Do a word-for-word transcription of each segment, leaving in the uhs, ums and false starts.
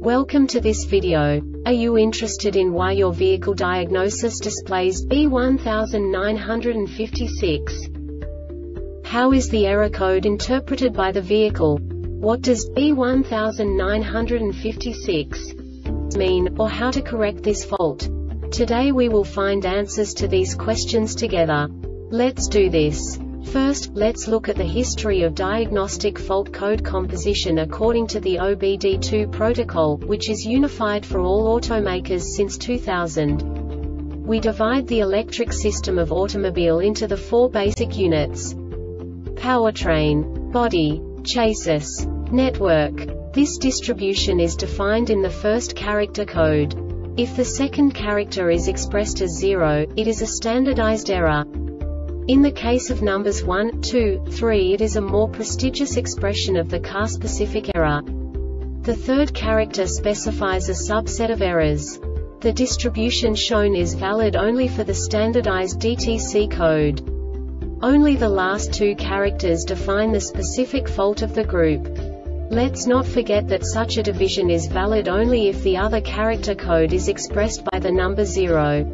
Welcome to this video. Are you interested in why your vehicle diagnosis displays B one nine five six? How is the error code interpreted by the vehicle? What does B one nine five six mean, or how to correct this fault? Today we will find answers to these questions together. Let's do this. First, let's look at the history of diagnostic fault code composition according to the O B D two protocol, which is unified for all automakers since two thousand. We divide the electric system of automobile into the four basic units: powertrain, body, chassis, network. This distribution is defined in the first character code. If the second character is expressed as zero, it is a standardized error. In the case of numbers one, two, three, it is a more prestigious expression of the car-specific error. The third character specifies a subset of errors. The distribution shown is valid only for the standardized D T C code. Only the last two characters define the specific fault of the group. Let's not forget that such a division is valid only if the other character code is expressed by the number zero.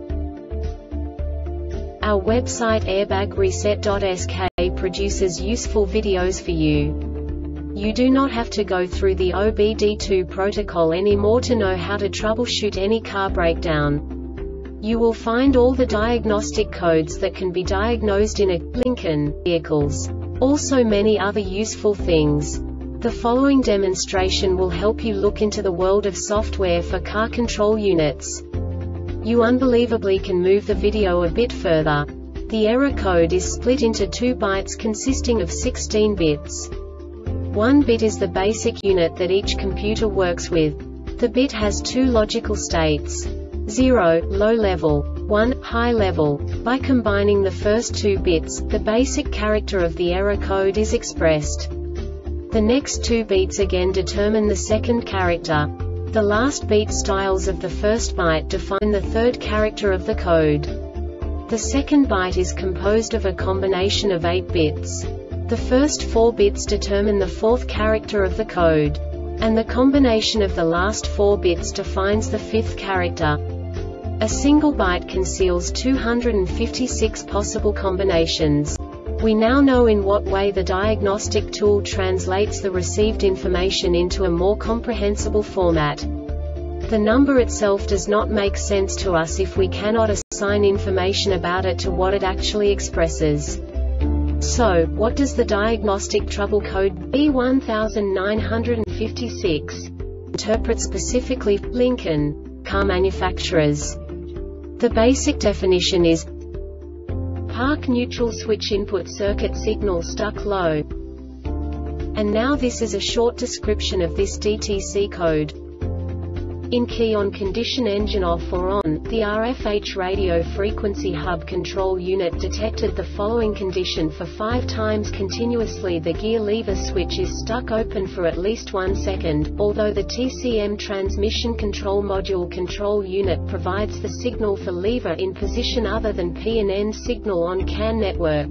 Our website airbag reset dot S K produces useful videos for you. You do not have to go through the O B D two protocol anymore to know how to troubleshoot any car breakdown. You will find all the diagnostic codes that can be diagnosed in a Lincoln vehicles. Also many other useful things. The following demonstration will help you look into the world of software for car control units. You unbelievably can move the video a bit further. The error code is split into two bytes consisting of sixteen bits. One bit is the basic unit that each computer works with. The bit has two logical states: zero, low level, one, high level. By combining the first two bits, the basic character of the error code is expressed. The next two beats again determine the second character. The last beat styles of the first byte define the third character of the code. The second byte is composed of a combination of eight bits. The first four bits determine the fourth character of the code. And the combination of the last four bits defines the fifth character. A single byte conceals two hundred fifty-six possible combinations. We now know in what way the diagnostic tool translates the received information into a more comprehensible format. The number itself does not make sense to us if we cannot assign information about it to what it actually expresses. So, what does the diagnostic trouble code B one nine five six interpret specifically for Lincoln car manufacturers? The basic definition is park neutral switch input circuit signal stuck low. And now this is a short description of this D T C code. In key on condition engine off or on, the R F H radio frequency hub control unit detected the following condition for five times continuously: the gear lever switch is stuck open for at least one second, although the T C M transmission control module control unit provides the signal for lever in position other than P and N signal on C A N network.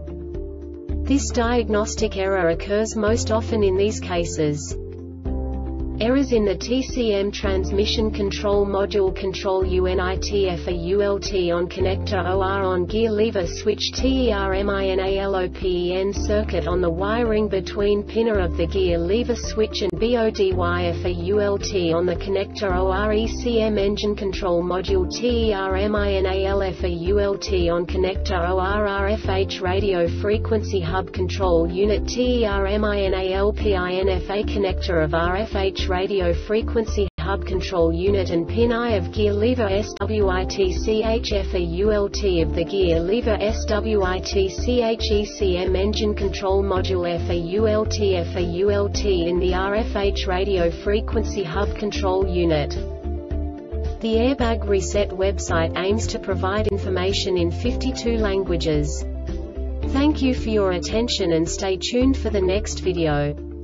This diagnostic error occurs most often in these cases: errors in the T C M transmission control module control unit for U L T on connector O R on gear lever switch terminalopen circuit on the wiring between pinner of the gear lever switch and B O D wire for U L T on the connector O R E C M engine control module terminal for U L T on connector O R R F H radio frequency hub control unit terminalpinfa connector of R F H radio frequency hub control unit and pin I of gear lever switch for U L T of the gear lever switch E C M engine control module for U L T for U L T in the R F H radio frequency hub control unit. The Airbag Reset website aims to provide information in fifty-two languages. Thank you for your attention and stay tuned for the next video.